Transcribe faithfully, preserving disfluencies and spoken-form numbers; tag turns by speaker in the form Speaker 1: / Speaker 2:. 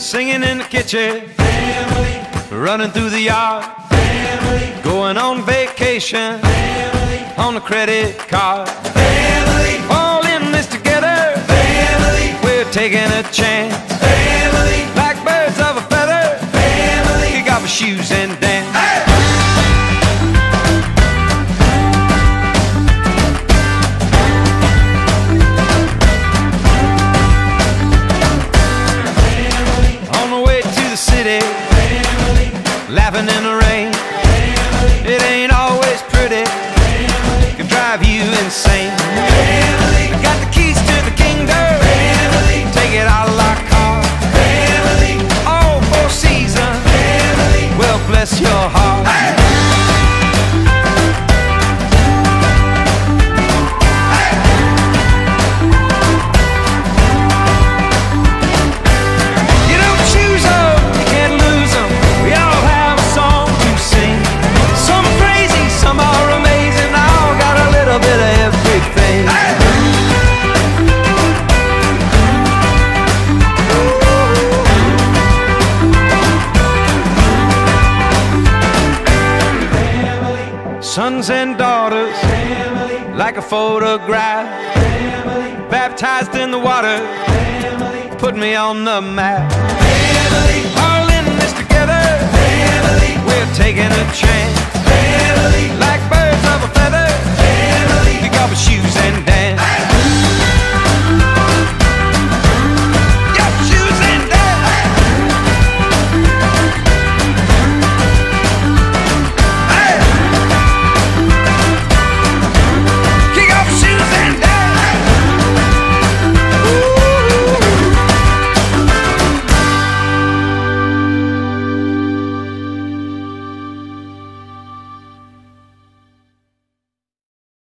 Speaker 1: singing in the kitchen,
Speaker 2: family,
Speaker 1: running through the yard,
Speaker 2: family,
Speaker 1: going on vacation,
Speaker 2: family,
Speaker 1: on a credit card.
Speaker 2: family,
Speaker 1: All in this together,
Speaker 2: family,
Speaker 1: we're taking a chance.
Speaker 2: family,
Speaker 1: Like birds of a feather,
Speaker 2: family,
Speaker 1: kick off our shoes and dance.
Speaker 2: hey!
Speaker 1: On the way to the city,
Speaker 2: Family,
Speaker 1: laughing in the rain.
Speaker 2: family,
Speaker 1: It ain't always pretty,
Speaker 2: family,
Speaker 1: can drive you insane.
Speaker 2: family,
Speaker 1: I got the keys to the kingdom,
Speaker 2: family,
Speaker 1: take it out like car.
Speaker 2: family,
Speaker 1: All four seasons,
Speaker 2: family,
Speaker 1: well bless your heart.
Speaker 2: hey!
Speaker 1: You don't choose them, you can't lose them. We all have a song to sing. Some are crazy, some are amazing. All got a little bit of everything. Sons and daughters,
Speaker 2: Family,
Speaker 1: like a photograph,
Speaker 2: family,
Speaker 1: baptized in the water,
Speaker 2: family,
Speaker 1: put me on the map.
Speaker 2: family,
Speaker 1: Our